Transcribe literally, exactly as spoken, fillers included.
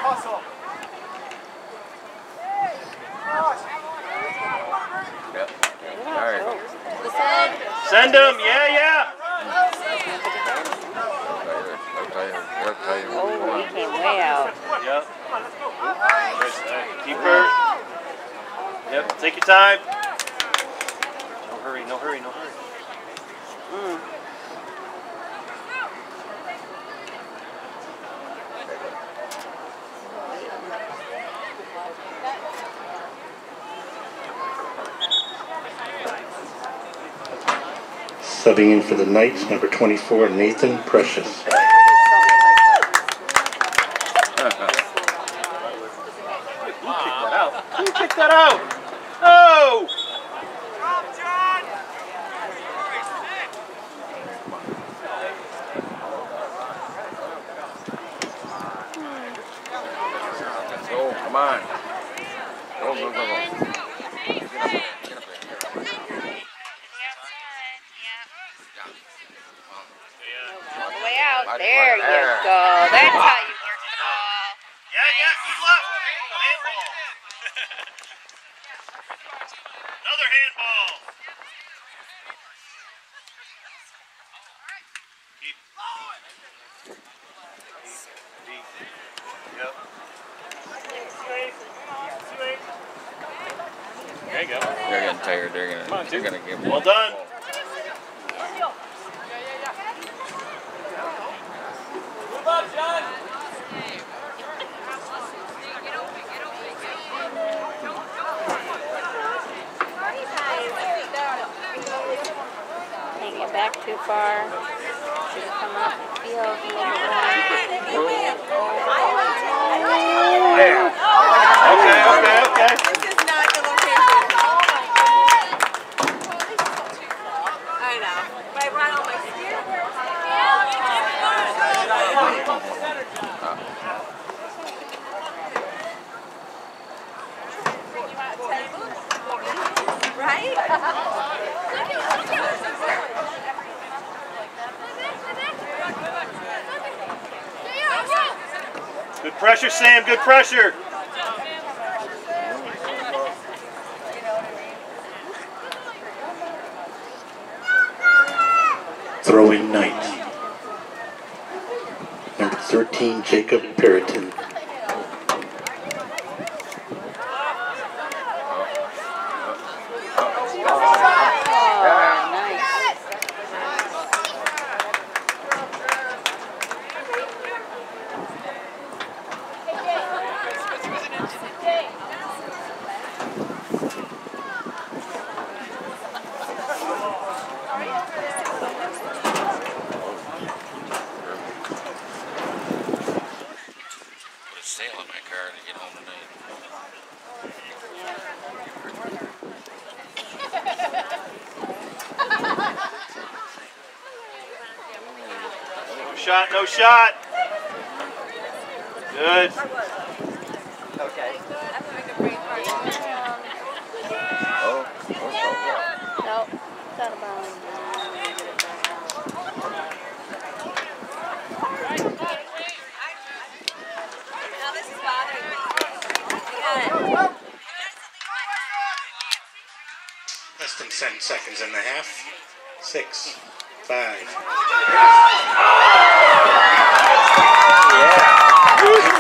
Yep. All right. Send him, yeah, yeah. Oh, he came way out. Yep. Keep her. Yep, take your time. No hurry, no hurry, no hurry. Mm. Subbing in for the Knights, number twenty-four, Nathan Precious. Who kicked that out? Who kicked that out? Oh! Oh, come on. Go, go, go, go. Way out. There you go. That's how you work the ball. Yeah, yeah, good luck. Handball. Another handball. Keep. Deep. Yep. There you go. They're getting tired. They're gonna. On, they're gonna give. Well done. Can't get back too far. Should have come up the field a little bit more. There. Okay, okay, okay. This is not the location. I know. But I brought all my spears. Right? Good pressure, Sam. Good pressure. Throwing Knight. Number thirteen, Jacob Perriton. Sail in my car to get home tonight. No shot, no shot. Good. Okay. Oh, oh, oh, Nope. It's out of bounds. Now this is bothering me. Less than ten seconds in the half. Six, five. Yeah.